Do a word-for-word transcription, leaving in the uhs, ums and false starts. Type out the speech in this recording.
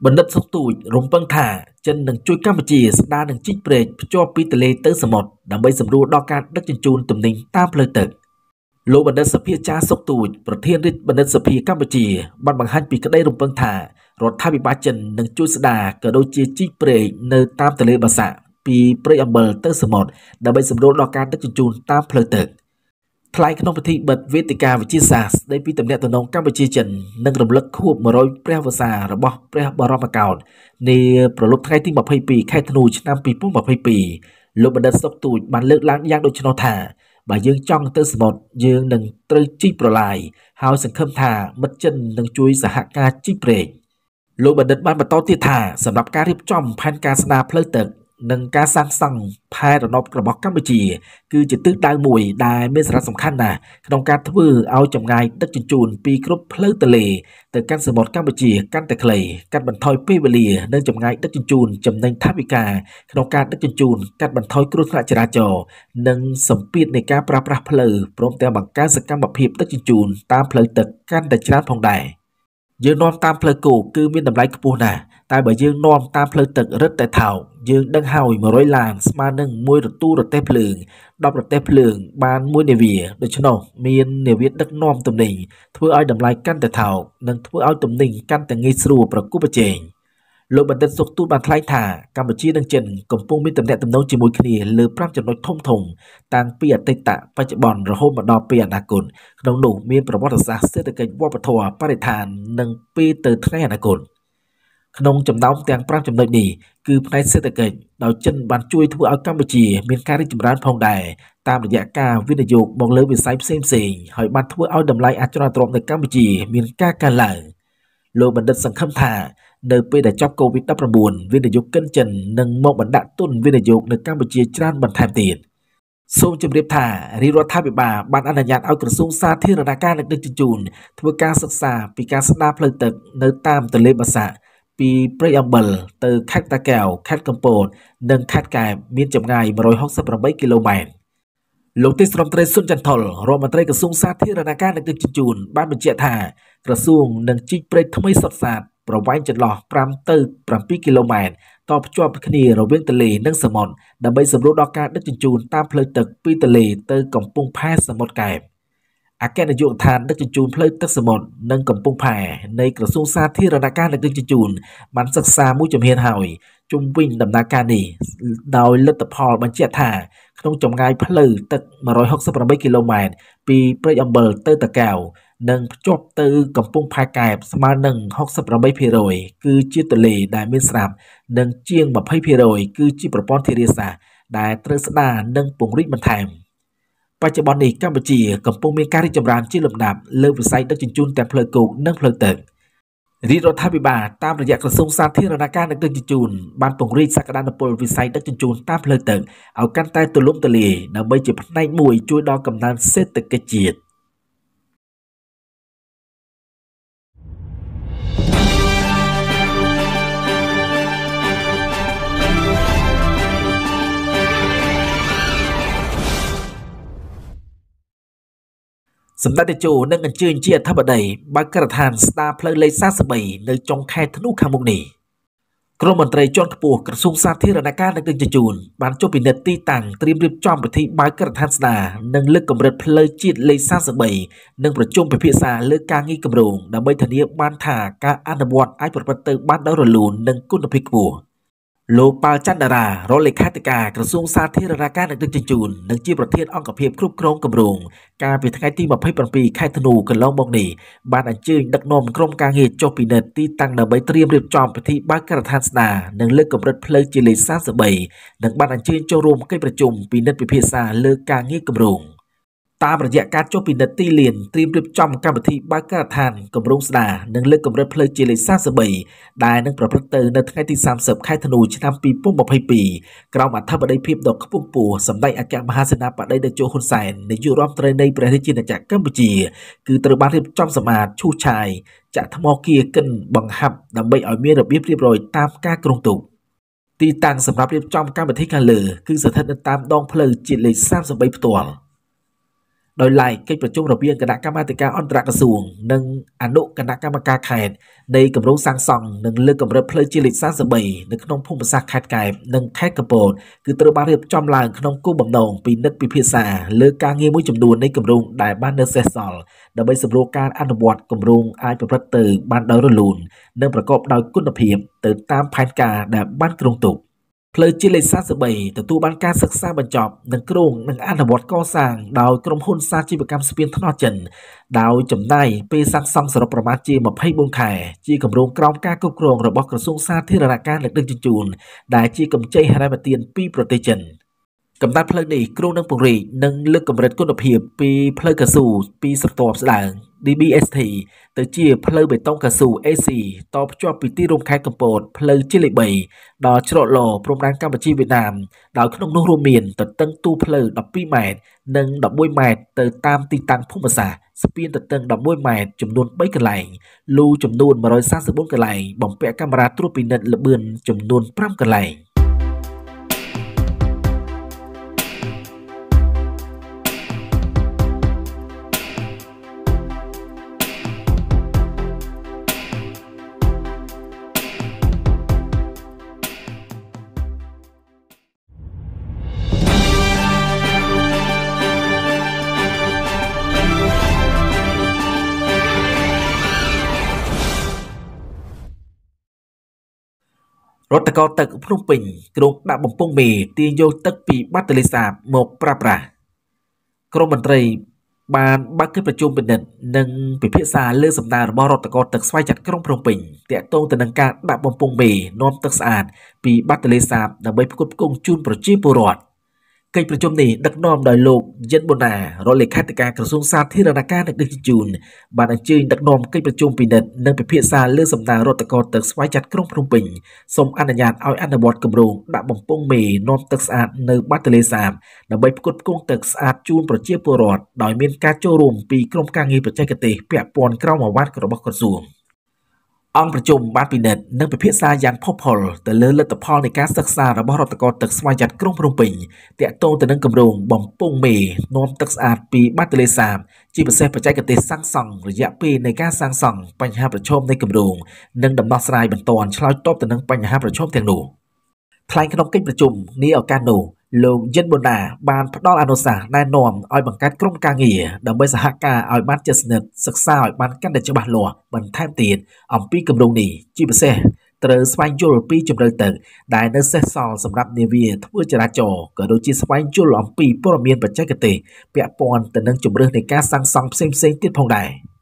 បណ្ឌិតសុកទូចរំពឹងថាចិននឹងជួយកម្ពុជាស្ដារនឹងជីកព្រែកភ្ជាប់ពីទន្លេទៅសមុទ្រដើម្បីសម្រួលដល់ការដឹកជញ្ជូនទំនិញតាមផ្លូវទឹកលោកបណ្ឌិតសភាចារសុកទូចប្រធានរាជបណ្ឌិតសភាកម្ពុជាបានបង្ហាញពីក្តីរំពឹងថារដ្ឋាភិបាលចិននឹងជួយស្ដារក៏ដូចជាជីកព្រែកនៅតាមទន្លេបាសាក់ពីព្រៃអំបិលទៅសមុទ្រដើម្បីសម្រួលដល់ការដឹកជញ្ជូនតាមផ្លូវទឹកថ្លែងក្នុងពិធីបិទវេទិកាវិទ្យាសាស្ត្រស្ដីពីទំនាក់ទំនងកម្ពុជាចិននិងរំលឹកខួបមួយរយព្រះវស្សារបស់ព្រះបរមកោដ្ឋនាប្រលប់ថ្ងៃទីម្ភៃពីរខែធ្នូឆ្នាំពីរពាន់ម្ភៃពីរលោកបណ្ឌិតសុកទូចបានលើកឡើងយ៉ាងដូចនោះថាបើយើងចង់ទៅសមុទ្រយើងនឹងត្រូវជីកប្រឡាយហើយសង្ឃឹមថាមិត្តចិននឹងជួយសហការជីកព្រែកលោកបណ្ឌិតបានបន្តទៀតថាសម្រាប់ការរៀបចំផែនការស្ដារផ្លូវទឹកនិងការសាងសង់ផែរណបរបស់កម្ពុជាគឺជាទិសដៅមួយដែលមានសារៈសំខាន់ណាស់ក្នុងការធ្វើឲ្យចម្ងាយដឹកជញ្ជូនពីគ្រប់ផ្លូវទន្លេទៅកាន់សមុទ្រកម្ពុជាកាន់តែខ្លីកាត់បន្ថយពេលវេលានិងចម្ងាយដឹកជញ្ជូនចំណេញថវិកាក្នុងការដឹកជញ្ជូនកាត់បន្ថយគ្រោះថ្នាក់ចរាចរណ៍និងសម្ពាធនៃការប្រើប្រាស់ផ្លូវព្រមទាំងបង្កើនសកម្មភាពដឹកជញ្ជូនតាមផ្លូវទឹកកាន់តែច្រើនផងដែរយើងនាំតាមផ្លូវគោកគឺមានតម្លៃខ្ពស់ណាស់តែបើយើងនាំតាមផ្លូវទឹករឹតតែថោកយើងដឹងហើយមួយរយឡានស្មើនឹងមួយរទូរទេះភ្លើងដប់រទេះភ្លើងបានមួយនាវាដូច្នោះមាននាវាដឹកនាំទំនិញធ្វើឲ្យតម្លៃកាន់តែថោកនិងធ្វើឲ្យទំនិញកាន់តែងាយស្រួលប្រកួតប្រជែងលោកបណ្ឌិតសុកទូចបានថ្លែងថាកម្ពុជានិងចិនកំពុងមានទំនាក់ទំនងជាមួយគ្នាលើប្រាំចំណុចធំធំតាំងពីអតីតបច្ចុប្បន្នរហូតមកដល់ពេលអនាគតក្នុងនោះមានប្រវត្តិសាស្ត្រសេដ្ឋកិច្ចវប្បធម៌បរិស្ថាននិងពេលទៅថ្ងៃអនាគតក្នុងចំណោមទាំងប្រាំចំណុចនេះគឺផ្នែកសេដ្ឋកិច្ចដោយចិនបានជួយធ្វើឲ្យកម្ពុជាមានការរីកចម្រើនផងដែរតាមរយៈការវិនិយោគមកលើវិស័យផ្សេងៗហើយបានធ្វើឲ្យតម្លៃអចលនទ្រព្យនៅកម្ពុជាមានការកើនឡើងលោកបណ្ឌិតសង្ឃឹមថានៅពេលដែលចប់ កូវីដ ដប់ប្រាំបួន វិនិយោគិនចិននឹងមកបណ្ដាក់ទុនវិនិយោគនៅកម្ពុជាច្រើនបន្ថែមទៀតសូមជម្រាបថារាជរដ្ឋាភិបាលបានអនុញ្ញាតឲ្យក្រសួងសាធារណការនិងដឹកជញ្ជូនធ្វើការសិក្សាពីការស្ដារផ្លូវទឹកនៅតាមទន្លេបាសាក់ពីព្រៃអំបិលទៅខេត្តតាកែវខេត្តកំពតនិងខេត្តកែបមានចម្ងាយមួយរយហកសិបប្រាំបីគីឡូម៉ែត្រលោកទេសរដ្ឋមន្ត្រីសុនចន្ទថុលរដ្ឋមន្ត្រីក្រសួងសាធារណការនិងដឹកជញ្ជូនបានបញ្ជាក់ថាក្រសួងនឹងជីកព្រែកថ្មីសុទ្ធសាធប្រវែងចន្លោះប្រាំទៅប្រាំពីរគីឡូម៉ែត្រតភ្ជាប់គ្នារវាងទន្លេនិងសមុទ្រដើម្បីសម្រួលដល់ការដឹកជញ្ជូនតាមផ្លូវទឹកពីទន្លេទៅកំពង់ផែសមុទ្រកែបអគ្គនាយកដ្ឋានដឹកជញ្ជូនផ្លូវទឹកសមុទ្រនិងកំពង់ផែនៃក្រសួងសាធារណការនិងដឹកជញ្ជូនបានសិក្សាមួយជំហានហើយជុំវិញដំណើរការនេះដោយលទ្ធផលបញ្ជាក់ថាក្នុងចម្ងាយផ្លូវទឹកមួយរយហកសិបប្រាំបីគីឡូម៉ែត្រពីព្រៃអំបិលទៅតាកែវនិងភ្ជាប់ទៅកំពង់ផែកែបស្មើនឹងហកសិបប្រាំបីភាគរយគឺជាទន្លេដែលមានស្រាប់និងជាងម្ភៃភាគរយគឺជាប្រព័ន្ធធារាសាស្ត្រដែលត្រូវស្ដារនិងពង្រីកបន្ថែមបច្ចុប្បន្ននេះកម្ពុជាកំពុងមានការរីកចម្រើនជាលំដាប់លើវិស័យដឹកជញ្ជូនទាំងផ្លូវគោកនិងផ្លូវទឹករាជរដ្ឋាភិបាលតាមរយៈក្រសួងសាធារណការនិងដឹកជញ្ជូនបានពង្រីកសក្តានុពលវិស័យដឹកជញ្ជូនតាមផ្លូវទឹកឲ្យកាន់តែទូលំទូលាយដើម្បីជាផ្នែកមួយជួយដល់កំណើនសេដ្ឋកិច្ចជាតិសម្ដេចតេជោនឹងអញ្ជើញជាអធិបតីបើកការដ្ឋានស្ដារផ្លូវលេខសាស្ត្របីនៅចុងខែធ្នូខាងមុខនេះក្រមមន្ត្រីជាន់ខ្ពស់ក្រសួងសាធារណការនិងដឹកជញ្ជូនបានចុះពិនិត្យទីតាំងត្រៀមរៀបចំពិធីបើកការដ្ឋានស្ដារនិងលើកកម្រិតផ្លូវជាតិលេខសាស្ត្របីនិងប្រជុំពិភាក្សាលើការងារគម្រោងដើម្បីធានាបានថាការអនុវត្តអាចប្រព្រឹត្តទៅបានដោយរលូននិងគុណភាពខ្ពស់លោកប៉ាល់ច័ន្ទតារារដ្ឋលេខាធិការក្រសួងសាធារណការនិងដឹកជញ្ជូននិងជាប្រធានអង្គភិបគ្រប់គ្រងគម្រោងកាលពីថ្ងៃទីម្ភៃប្រាំពីរខែធ្នូកន្លងមកនេះបានអញ្ជើញដឹកនាំក្រុមការងារចុះពិនិត្យទីតាំងដើម្បីត្រៀមរៀបចំពិធីបើកការដ្ឋានស្ដារនិងលើកកម្រិតផ្លូវជាលេខសាស្ត្របីនិងបានអញ្ជើញចូលរួមកិច្ចប្រជុំពិនិត្យពិភាក្សាលើការងារគម្រោងតាមរយៈការចុះពិនិត្យទីលានត្រៀមរៀបចំកម្មវិធីបើកការដ្ឋានគម្រោងស្ដារនិងលើកកម្រិតផ្លូវជាលេខសាស្ត្របីដែលនឹងប្រព្រឹត្តទៅនៅថ្ងៃទីសាមសិបខែធ្នូឆ្នាំពីរពាន់ម្ភៃពីរក្រោមអធិបតីភាពដ៏ខ្ពង់ខ្ពស់សម្ដេចអគ្គមហាសេនាបតីតេជោហ៊ុនសែននាយករដ្ឋមន្ត្រីនៃព្រះរាជាណាចក្រកម្ពុជាគឺត្រូវបានរៀបចំសម្អាតឈូសឆាយចាក់ថ្មគៀកិនបង្ហាប់ដើម្បីឲ្យមានរបៀបរៀបរយតាមការគ្រោងទុកទីតាំងសម្រាប់រៀបចំកម្មវិធីខាងលើគឺស្ថិតនៅតាមដងផ្លូវជាតិលេខសាមសិបបីផ្ទាល់ដោយឡែកកិច្ចប្រជុំរវាងគណៈកម្មាធិការអន្តរក្រសួងនិងអនុគណៈកម្មការខេត្តនៃគម្រោងសាងសង់និងលើកកម្រិតផ្លូវជាតិលេខសាមសិបបីនៅក្នុងភូមិសាស្ត្រខេត្តកែបនិងខេត្តកំពតគឺត្រូវបានរៀបចំឡើងក្នុងគោលបំណងពិនិត្យពិភាក្សាលើការងារមួយចំនួននៃគម្រោងដែលបាននៅសេសសល់ដើម្បីសម្រួលការអនុវត្តគម្រោងអាចប្រព្រឹត្តទៅបានដោយរលូននិងប្រកបដោយគុណភាពទៅតាមផែនការដែលបានគ្រោងទុកផ្លូវជាតិលេខសាមសិបបីទទួលបានការសិក្សាបញ្ចប់និងគ្រោងនឹងអនុវត្តកសាងដោយក្រុមហ៊ុនសាជីវកម្មស្ពានថ្នល់ចិនដោយចំណាយពេលសាងសង់សរុបប្រមាណជាម្ភៃបួនខែជាគម្រោងក្រោមការគ្រប់គ្រងរបស់ក្រសួងសាធារណការនិងដឹកជញ្ជូនដែលជាកម្ចីហិរញ្ញប្បទានពីប្រទេសចិនកំណត់ផ្លូវនេះគ្រោងនឹងពង្រីកនិងលើកកម្រិតគុណភាពពីផ្លូវកៅស៊ូពីស្រទាប់ស្ដើង D B S T ទៅជាផ្លូវបេតុងកៅស៊ូ A C តភ្ជាប់ពីទីរួមខេត្តកំពតផ្លូវជាតិលេខបីដល់ច្រកឡព្រំដែនកម្ពុជាវៀតណាមដោយក្នុងនោះរួមមានទទឹងទូផ្លូវដប់ពីរម៉ែត្រនិងដប់មួយម៉ែត្រទៅតាមទីតាំងភូមិសាស្ត្រស្ពានទទឹងដប់មួយម៉ែត្រចំនួនបីកន្លែងលូចំនួនមួយរយសាមសិបបួនកន្លែងបំពាក់កាមេរ៉ាត្រួតពិនិត្យល្បឿនចំនួនប្រាំកន្លែងរដ្ឋកោទឹកភ្នំពេញក្រុងដាក់បំពង់មេទាញយកទឹកពីបាត់ទន្លេសាបមកប្រើប្រាស់ក្រមមន្ត្រីបានបើកកិច្ចប្រជុំពិនិត្យនិងពិភាក្សាលើសំណើរបស់រដ្ឋកោទឹកស្វ័យចាត់ក្រុងភ្នំពេញទាក់ទងទៅនឹងការដាក់បំពង់មេនាំទឹកស្អាតពីបាត់ទន្លេសាបដើម្បីផ្គត់ផ្គង់ជូនប្រជាពលរដ្ឋកិច្ចប្រជុំនេះដឹកនាំដោយលោកយិនប៊ុនណារដ្ឋលេខាធិការក្រសួងសាធារណការនិងដឹកជញ្ជូនបានអញ្ជើញដឹកនាំកិច្ចប្រជុំពិនិត្យនិងពិភាក្សាលើសំណើរដ្ឋកោទឹកស្វ័យចាត់ក្រុងភ្នំពេញសូមអនុញ្ញាតឲ្យអនុវត្តគម្រោងដាក់បំពង់មេនាំទឹកស្អាតនៅបាត់ទន្លេសាបដើម្បីផ្គត់ផ្គង់ទឹកស្អាតជូនប្រជាពលរដ្ឋដោយមានការចូលរួមពីក្រុមការងារបច្ចេកទេសពាក់ព័ន្ធក្រមអាវ៉ាត់របស់ក្រសួងអង្គប្រជុំបានពិនិត្យនិងពិភាក្សាយ៉ាងផុសផុលទៅលើលទ្ធផលនៃការសិក្សារបស់រដ្ឋកោទឹកស្វ័យចាត់ក្រុងភ្នំពេញទាក់ទងទៅនឹងគម្រោងបំពង់មេនាំទឹកស្អាតពីបាត់ទន្លេសាបជាពិសេសបច្ចេកទេសសាងសង់រយៈពេលនៃការសាងសង់បញ្ហាប្រឈមនៃគម្រោងនិងដំណោះស្រាយបន្ទាន់ឆ្លើយតបទៅនឹងបញ្ហាប្រឈមទាំងនោះថ្លែងក្នុងកិច្ចប្រជុំនាឱកាសនោះលោកយិនប៊ុនណាបានផ្ដល់អនុសាសន៍ណែនាំឲ្យបង្កើតក្រុមការងារដើម្បីសហការឲ្យបានជិតស្និទ្ធសិក្សាឲ្យបានកាន់តែច្បាស់លាស់បន្ថែមទៀតអំពីគម្រោងនេះជាពិសេសត្រូវស្វែងយល់ពីជម្រៅទឹកដែលនៅសេសសល់សម្រាប់នាវាធ្វើចរាចរណ៍ក៏ដូចជាស្វែងយល់អំពីព័ត៌មានបច្ចេកទេសពាក់ព័ន្ធទៅនឹងជម្រើសនៃការសាងសង់ផ្សេងៗទៀតផងដែរ